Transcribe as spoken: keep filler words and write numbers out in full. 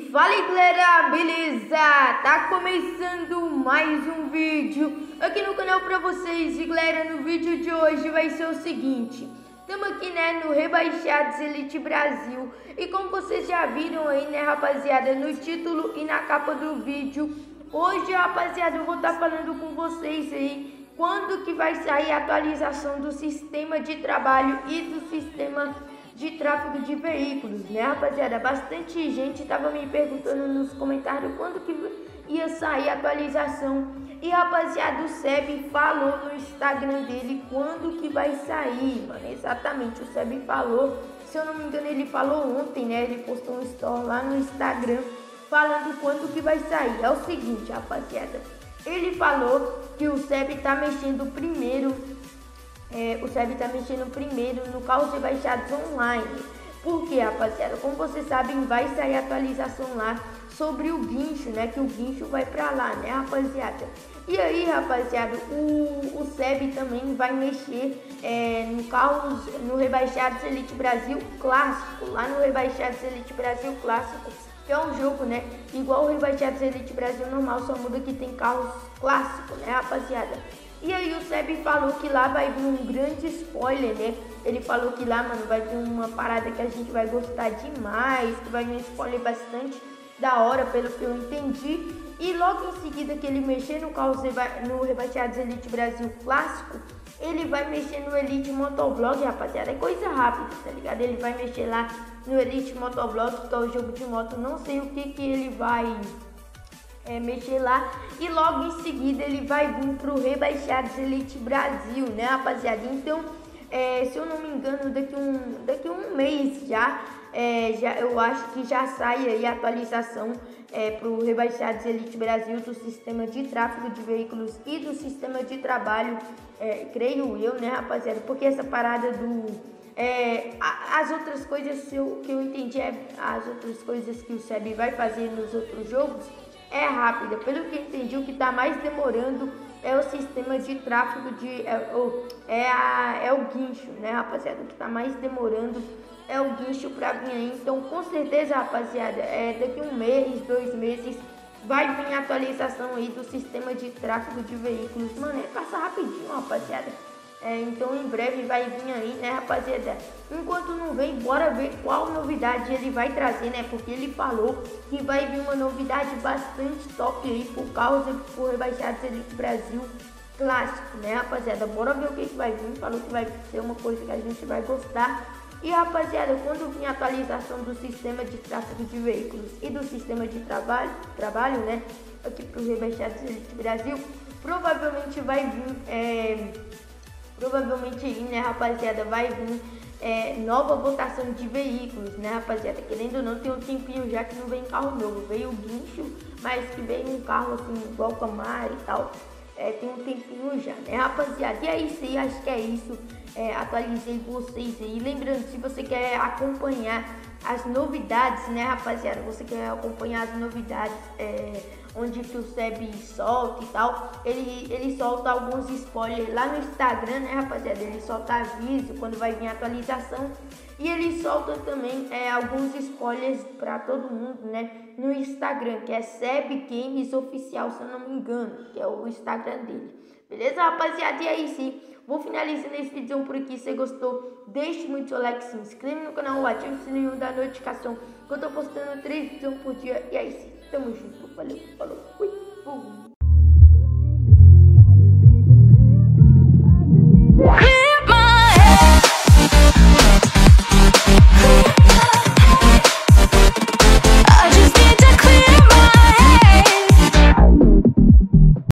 Fala aí galera, beleza? Tá começando mais um vídeo aqui no canal pra vocês. E galera, no vídeo de hoje vai ser o seguinte: estamos aqui, né, no Rebaixados Elite Brasil. E como vocês já viram aí, né, rapaziada, no título e na capa do vídeo, hoje, rapaziada, eu vou estar tá falando com vocês aí quando que vai sair a atualização do sistema de trabalho e do sistema de tráfego de veículos, né, rapaziada? Bastante gente estava me perguntando nos comentários quando que ia sair a atualização. E, rapaziada, o Seb falou no Instagram dele quando que vai sair, mano. Exatamente, o Seb falou. Se eu não me engano, ele falou ontem, né? Ele postou um story lá no Instagram falando quando que vai sair. É o seguinte, rapaziada. Ele falou que o Seb tá mexendo primeiro É, o Seb tá mexendo primeiro no Carros Rebaixados Online. Porque, rapaziada, como vocês sabem, vai sair atualização lá sobre o guincho, né? Que o guincho vai pra lá, né, rapaziada? E aí, rapaziada, o, o Seb também vai mexer é, no Carros, no Rebaixados Elite Brasil Clássico. Lá no Rebaixados Elite Brasil Clássico, que é um jogo, né, igual o Rebaixados Elite Brasil normal, só muda que tem carros clássicos, né, rapaziada? E aí o Seb falou que lá vai vir um grande spoiler, né? Ele falou que lá, mano, vai vir uma parada que a gente vai gostar demais, que vai vir um spoiler bastante da hora, pelo que eu entendi. E logo em seguida que ele mexer no, carro, no Rebaixados Elite Brasil Clássico, ele vai mexer no Elite Motovlog, rapaziada. É coisa rápida, tá ligado? Ele vai mexer lá no Elite Motovlog, que é o jogo de moto. Não sei o que que ele vai... É, mexer lá, e logo em seguida ele vai vir pro Rebaixados Elite Brasil, né, rapaziada? Então, é, se eu não me engano, daqui um, daqui um mês já, é, já, eu acho que já sai aí a atualização é, pro Rebaixados Elite Brasil do sistema de tráfego de veículos e do sistema de trabalho, é, creio eu, né, rapaziada? Porque essa parada do... É, as outras coisas que eu, que eu entendi, é, as outras coisas que o Seb vai fazer nos outros jogos, é rápida. Pelo que entendi, o que está mais demorando é o sistema de tráfego de... É, é, a, é o guincho, né, rapaziada? O que está mais demorando é o guincho para vir aí. Então, com certeza, rapaziada, é, daqui um mês, dois meses, vai vir a atualização aí do sistema de tráfego de veículos. Mano, é passar rapidinho, rapaziada. É, então em breve vai vir aí, né, rapaziada? Enquanto não vem, bora ver qual novidade ele vai trazer, né? Porque ele falou que vai vir uma novidade bastante top aí pro Carros e pro Rebaixados Elite Brasil Clássico, né, rapaziada? Bora ver o que, que vai vir. Falou que vai ser uma coisa que a gente vai gostar. E, rapaziada, quando vir a atualização do sistema de tráfego de veículos e do sistema de trabalho, trabalho, né, aqui pro Rebaixados Elite Brasil, provavelmente vai vir... É, Provavelmente aí, né, rapaziada, vai vir é, nova votação de veículos, né, rapaziada? Querendo ou não, tem um tempinho já que não vem carro novo. Veio o guincho, mas que veio um carro assim, igual o Camaro e tal. É, tem um tempinho já, né, rapaziada? E é isso aí, acho que é isso. É, atualizei vocês aí. Lembrando, se você quer acompanhar as novidades, né, rapaziada? Você quer acompanhar as novidades, é, onde que o Seb solta e tal, ele, ele solta alguns spoilers lá no Instagram, né, rapaziada? Ele solta aviso quando vai vir a atualização, e ele solta também é, alguns spoilers pra todo mundo, né, no Instagram, que é Seb Games Oficial, se eu não me engano, que é o Instagram dele. Beleza, rapaziada? E aí sim, vou finalizando esse vídeo por aqui. Se gostou, deixe muito seu like, se inscreve no canal, ative o sininho da notificação, que eu tô postando três vídeos por dia. E aí sim, tamo junto, valeu, falou, fui, fui.